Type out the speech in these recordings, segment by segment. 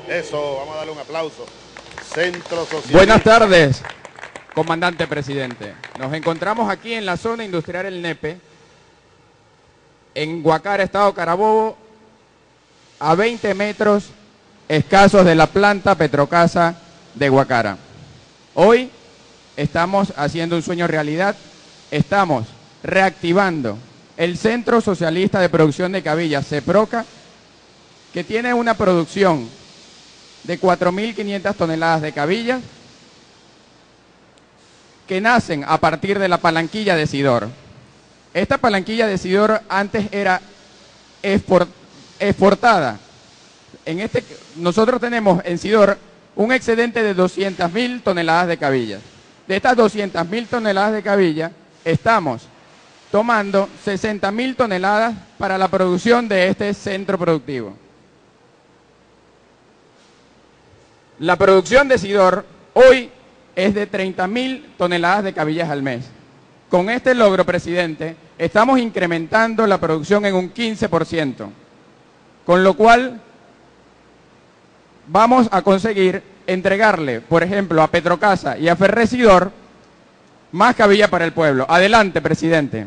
Eso, vamos a darle un aplauso. Centro Social. Buenas tardes, comandante presidente. Nos encontramos aquí en la zona industrial El Nepe, en Guacara, estado Carabobo, a 20 metros escasos de la planta Petrocasa de Guacara. Hoy estamos haciendo un sueño realidad, estamos reactivando el Centro Socialista de Producción de Cabillas, CEPROCA, que tiene una producción de 4.500 toneladas de cabillas que nacen a partir de la palanquilla de Sidor. Esta palanquilla de Sidor antes era exportada. Nosotros tenemos en Sidor un excedente de 200.000 toneladas de cabillas. De estas 200.000 toneladas de cabillas, estamos tomando 60.000 toneladas para la producción de este centro productivo. La producción de Sidor hoy es de 30.000 toneladas de cabillas al mes. Con este logro, presidente, estamos incrementando la producción en un 15%, con lo cual vamos a conseguir entregarle, por ejemplo, a Petrocasa y a Ferresidor más cabilla para el pueblo. Adelante, presidente.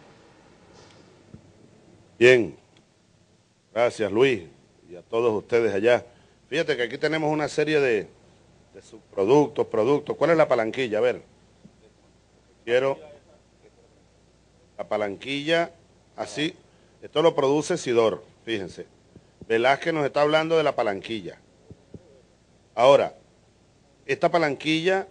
Bien, gracias Luis y a todos ustedes allá. Fíjate que aquí tenemos una serie de subproductos, productos. ¿Cuál es la palanquilla? A ver, quiero la palanquilla, así, esto lo produce Sidor, fíjense. Velázquez nos está hablando de la palanquilla. Ahora, esta palanquilla,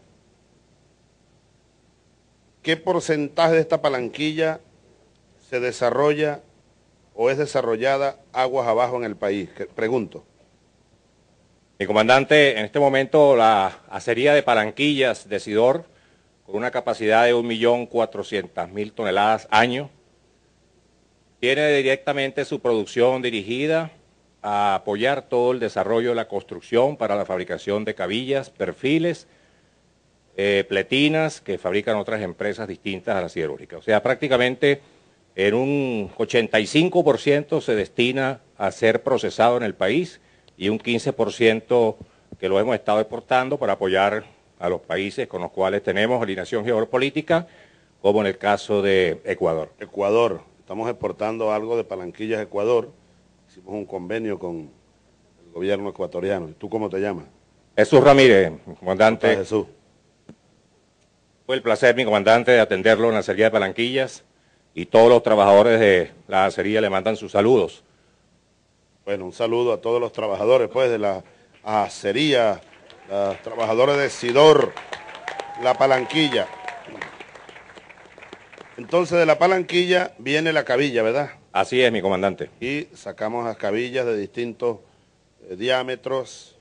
¿qué porcentaje de esta palanquilla se desarrolla o es desarrollada aguas abajo en el país? Pregunto. Mi comandante, en este momento la acería de Palanquillas de Sidor, con una capacidad de 1.400.000 toneladas año, tiene directamente su producción dirigida a apoyar todo el desarrollo de la construcción para la fabricación de cabillas, perfiles, pletinas que fabrican otras empresas distintas a la siderúrgica. O sea, prácticamente en un 85% se destina a ser procesado en el país y un 15% que lo hemos estado exportando para apoyar a los países con los cuales tenemos alineación geopolítica, como en el caso de Ecuador. Ecuador, estamos exportando algo de palanquillas a Ecuador, hicimos un convenio con el gobierno ecuatoriano. ¿Tú cómo te llamas? Jesús Ramírez, comandante. Jesús. Fue el placer, mi comandante, de atenderlo en la acería de Palanquillas y todos los trabajadores de la acería le mandan sus saludos. Bueno, un saludo a todos los trabajadores pues de la acería, los trabajadores de Sidor, la palanquilla. Entonces de la palanquilla viene la cabilla, ¿verdad? Así es, mi comandante. Y sacamos las cabillas de distintos diámetros,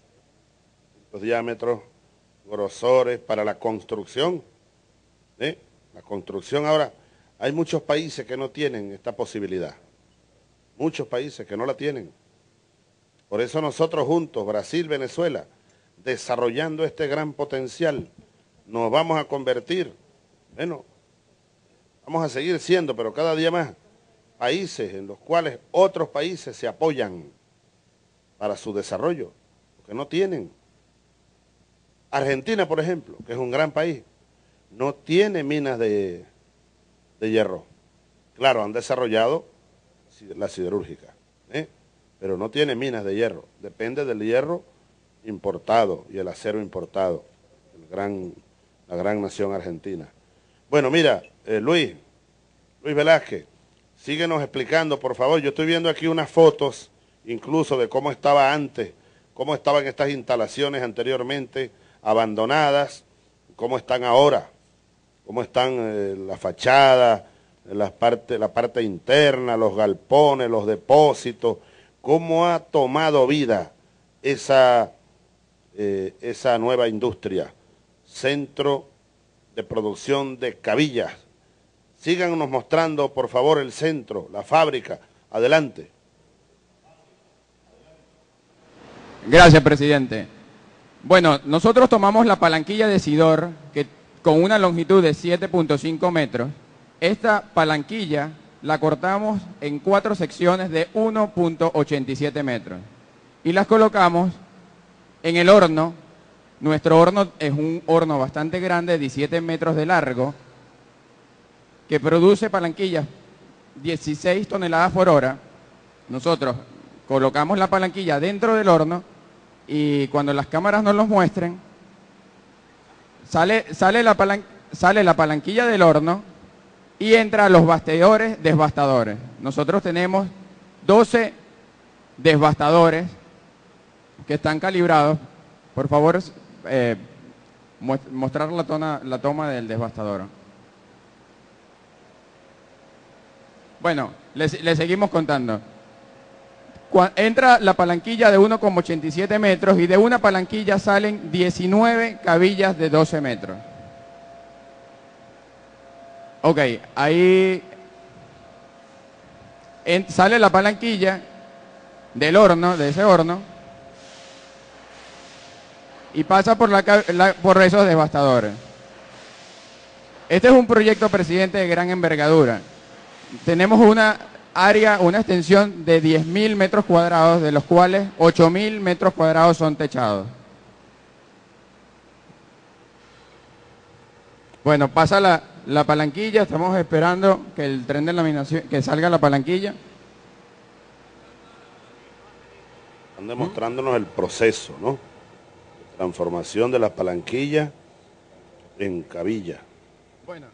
grosores para la construcción. La construcción ahora, hay muchos países que no tienen esta posibilidad. Muchos países que no la tienen. Por eso nosotros juntos, Brasil, Venezuela, desarrollando este gran potencial, nos vamos a convertir, bueno, vamos a seguir siendo, pero cada día más, países en los cuales otros países se apoyan para su desarrollo, porque no tienen. Argentina, por ejemplo, que es un gran país, no tiene minas de hierro. Claro, han desarrollado la siderúrgica, pero no tiene minas de hierro. Depende del hierro importado y el acero importado, la gran nación argentina. Bueno, mira, Luis Velázquez, síguenos explicando, por favor. Yo estoy viendo aquí unas fotos, incluso de cómo estaba antes, cómo estaban estas instalaciones anteriormente abandonadas, cómo están ahora, cómo están la fachada, la parte interna, los galpones, los depósitos, cómo ha tomado vida esa nueva industria, centro de producción de cabillas. Síganos mostrando, por favor, el centro, la fábrica. Adelante. Gracias, presidente. Bueno, nosotros tomamos la palanquilla de Sidor, que con una longitud de 7.5 metros. Esta palanquilla la cortamos en 4 secciones de 1.87 metros y las colocamos En el horno, nuestro horno es un horno bastante grande, 17 metros de largo, que produce palanquillas 16 toneladas por hora. Nosotros colocamos la palanquilla dentro del horno y cuando las cámaras nos los muestren, sale la palanquilla del horno y entra a los bastidores desbastadores. Nosotros tenemos 12 desbastadores que están calibrados. Por favor, mostrar la toma del desbastador. Bueno, le seguimos contando. Entra la palanquilla de 1,87 metros y de una palanquilla salen 19 cabillas de 12 metros. Ok, ahí sale la palanquilla del horno, de ese horno, y pasa por esos devastadores. Este es un proyecto, presidente, de gran envergadura. Tenemos una extensión de 10.000 metros cuadrados, de los cuales 8.000 metros cuadrados son techados. Bueno, pasa la palanquilla, estamos esperando que el tren de laminación, que salga la palanquilla. Están demostrándonos el proceso, ¿no? Transformación de las palanquillas en cabilla. Bueno.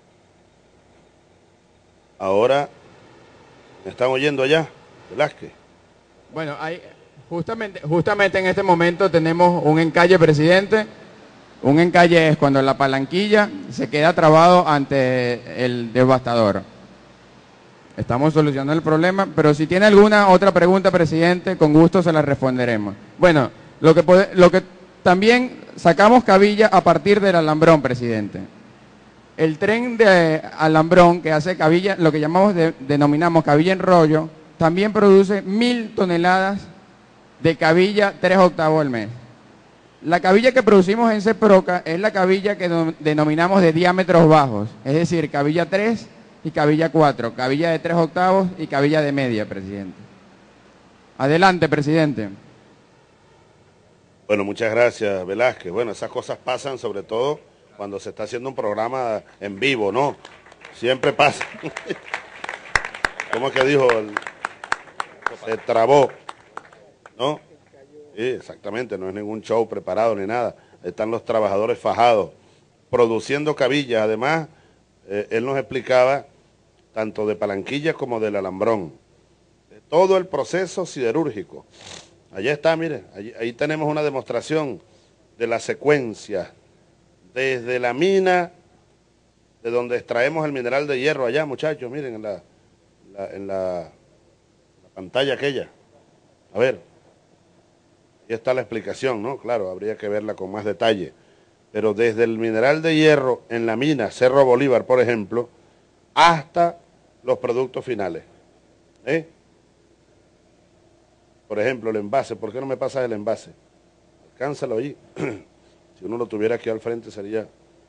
Ahora, ¿me están oyendo allá, Velázquez? Bueno, justamente en este momento tenemos un encalle, presidente. Un encalle es cuando la palanquilla se queda trabado ante el devastador. Estamos solucionando el problema, pero si tiene alguna otra pregunta, presidente, con gusto se la responderemos. Bueno, lo que también sacamos cabilla a partir del alambrón, presidente. El tren de alambrón que hace cabilla, lo que denominamos cabilla en rollo, también produce 1.000 toneladas de cabilla 3/8 al mes. La cabilla que producimos en CEPROCA es la cabilla que denominamos de diámetros bajos, es decir, cabilla 3 y cabilla 4, cabilla de 3/8 y cabilla de media, presidente. Adelante, presidente. Bueno, muchas gracias, Velázquez. Bueno, esas cosas pasan sobre todo cuando se está haciendo un programa en vivo, ¿no? Siempre pasa. ¿Cómo es que dijo? Se trabó, ¿no? Sí, exactamente, no es ningún show preparado ni nada. Están los trabajadores fajados, produciendo cabillas. Además, él nos explicaba tanto de palanquillas como del alambrón. Todo el proceso siderúrgico. Allá está, mire, ahí tenemos una demostración de la secuencia. Desde la mina, de donde extraemos el mineral de hierro allá, muchachos, miren en la pantalla aquella. A ver, ahí está la explicación, ¿no? Claro, habría que verla con más detalle. Pero desde el mineral de hierro en la mina, Cerro Bolívar, por ejemplo, hasta los productos finales. Por ejemplo, el envase. ¿Por qué no me pasas el envase? Alcánzalo ahí. Si uno lo tuviera aquí al frente sería...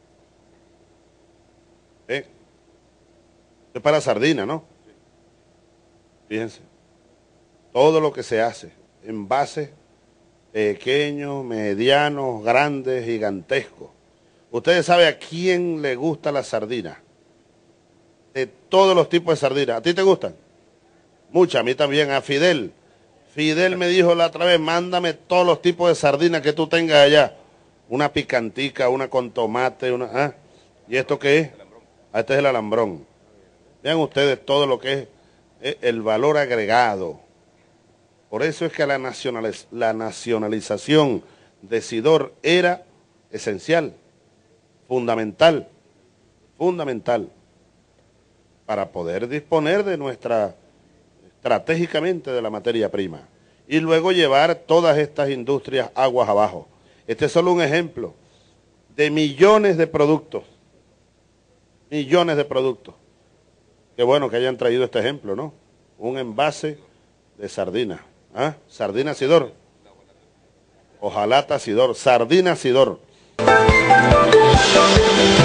Esto es para sardina, ¿no? Fíjense. Todo lo que se hace, envases pequeños, medianos, grandes, gigantescos. Ustedes saben a quién le gusta la sardina. De todos los tipos de sardinas. ¿A ti te gustan? Muchas, a mí también. A Fidel. Fidel me dijo la otra vez, mándame todos los tipos de sardinas que tú tengas allá. Una picantica, una con tomate, una... ¿ah? ¿Y esto qué es? Este es el alambrón. Vean ustedes todo lo que es el valor agregado. Por eso es que la nacionalización de Sidor era esencial, fundamental, para poder disponer de estratégicamente de la materia prima y luego llevar todas estas industrias aguas abajo. Este es solo un ejemplo de millones de productos. Qué bueno que hayan traído este ejemplo, ¿no? Un envase de sardina. ¿Ah? Sardina Sidor. Ojalata Sidor. Sardina Sidor.